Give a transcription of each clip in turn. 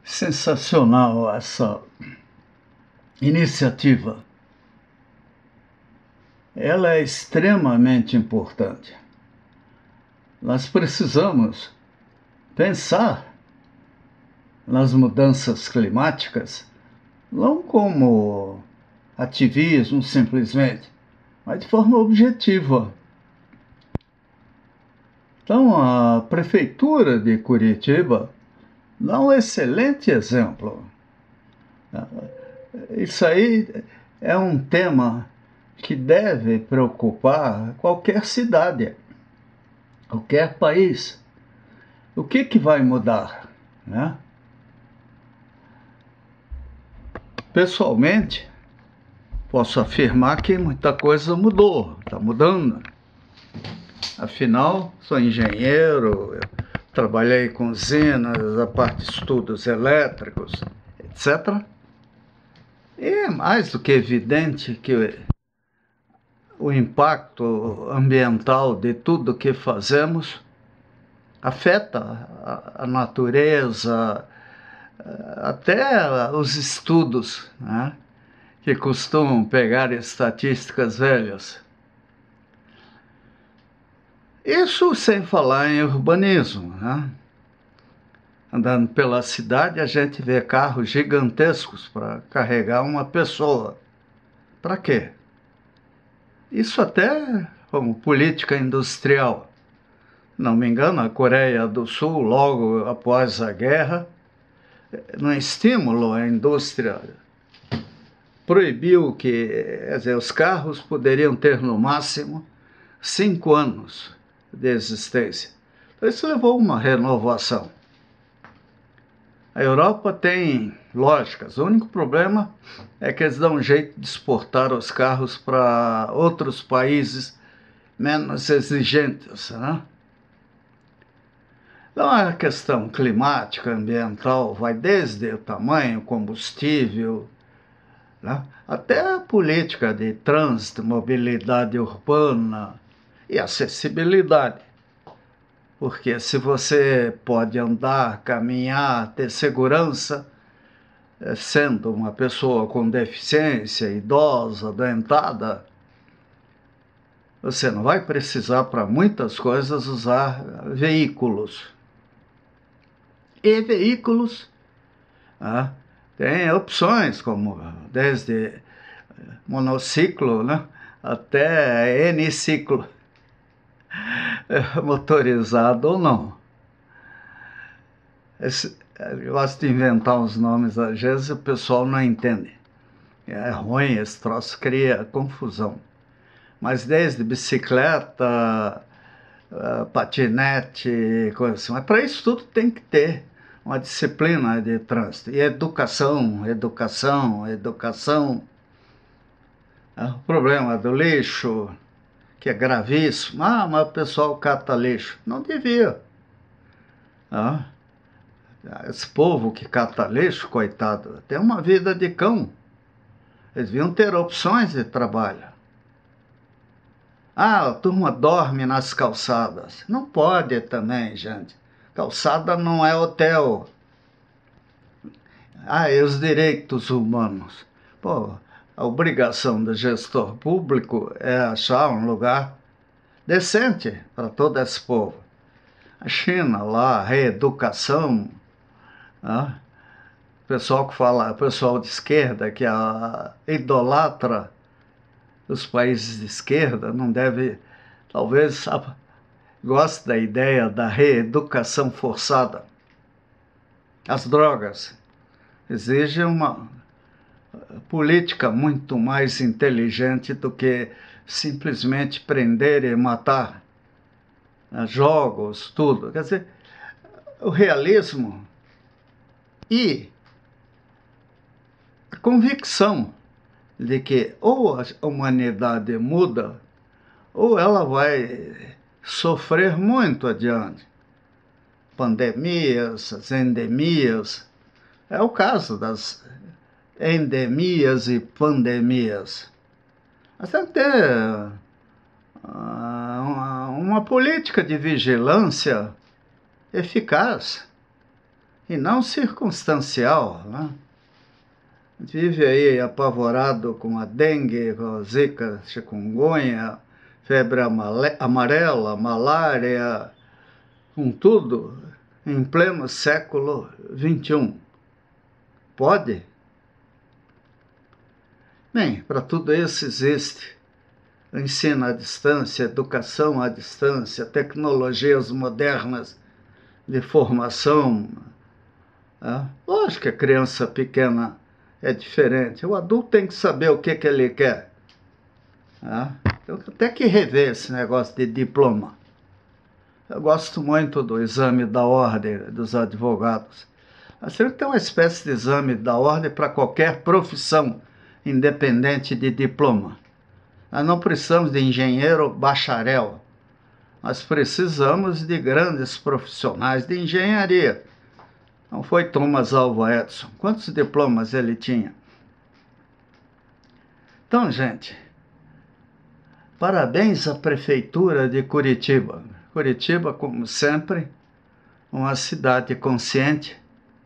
Sensacional essa iniciativa. Ela é extremamente importante. Nós precisamos pensar nas mudanças climáticas não como ativismo simplesmente, mas de forma objetiva. Então, a Prefeitura de Curitiba dá um excelente exemplo. Isso aí é um tema que deve preocupar qualquer cidade, qualquer país. O que vai mudar, né? Pessoalmente, posso afirmar que muita coisa mudou, está mudando. Afinal, sou engenheiro, trabalhei com usinas, a parte de estudos elétricos, etc. E é mais do que evidente que o impacto ambiental de tudo que fazemos afeta a natureza, até os estudos, né, que costumam pegar estatísticas velhas. Isso sem falar em urbanismo, né? Andando pela cidade, a gente vê carros gigantescos para carregar uma pessoa. Para quê? Isso até como política industrial. Não me engano, a Coreia do Sul, logo após a guerra, no estímulo à indústria, proibiu que, quer dizer, os carros poderiam ter no máximo 5 anos de existência. Então, isso levou a uma renovação. A Europa tem lógicas, o único problema é que eles dão um jeito de exportar os carros para outros países menos exigentes, né? Então, a questão climática, ambiental, vai desde o tamanho, combustível, né, até a política de trânsito, mobilidade urbana e acessibilidade. Porque se você pode andar, caminhar, ter segurança, sendo uma pessoa com deficiência, idosa, adoentada, você não vai precisar para muitas coisas usar veículos. E veículos, tem opções, como desde monociclo, né, até N-ciclo, motorizado ou não. Eu gosto de inventar uns nomes, às vezes o pessoal não entende. É ruim, esse troço cria confusão. Mas desde bicicleta, patinete, coisa assim. Mas para isso tudo tem que ter uma disciplina de trânsito. E educação, educação, educação. O problema do lixo, que é gravíssimo. Mas o pessoal cata lixo. Não devia. Esse povo que cata lixo, coitado, tem uma vida de cão. Eles deviam ter opções de trabalho. A turma dorme nas calçadas. Não pode também, gente. Calçada não é hotel. E os direitos humanos. Pô, a obrigação do gestor público é achar um lugar decente para todo esse povo. A China lá, a reeducação, o pessoal que fala, o pessoal de esquerda que idolatra os países de esquerda, não deve, talvez goste da ideia da reeducação forçada. As drogas exigem uma política muito mais inteligente do que simplesmente prender e matar. Jogos, tudo. Quer dizer, o realismo e a convicção de que ou a humanidade muda ou ela vai sofrer muito adiante. Pandemias, as endemias. É o caso das endemias e pandemias. Nós temos que ter uma política de vigilância eficaz. e não circunstancial, né? Vive aí apavorado com a dengue, com a zika, chikungunya, febre amarela, malária, com tudo, em pleno século XXI. Pode? Bem, para tudo isso existe ensino à distância, educação à distância, tecnologias modernas de formação. Né? Lógico que a criança pequena é diferente. O adulto tem que saber o que ele quer. Né? Tem até que rever esse negócio de diploma. Eu gosto muito do exame da ordem dos advogados. Nós temos que ter uma espécie de exame da ordem para qualquer profissão, independente de diploma. Nós não precisamos de engenheiro bacharel. Nós precisamos de grandes profissionais de engenharia. Não foi Thomas Alva Edison. Quantos diplomas ele tinha? Então, gente, parabéns à Prefeitura de Curitiba. Curitiba, como sempre, uma cidade consciente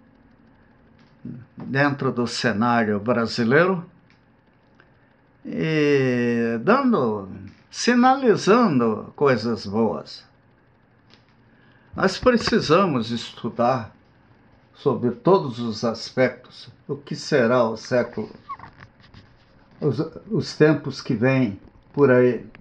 dentro do cenário brasileiro e sinalizando coisas boas. Nós precisamos estudar sobre todos os aspectos o que será o século, os tempos que vêm por aí.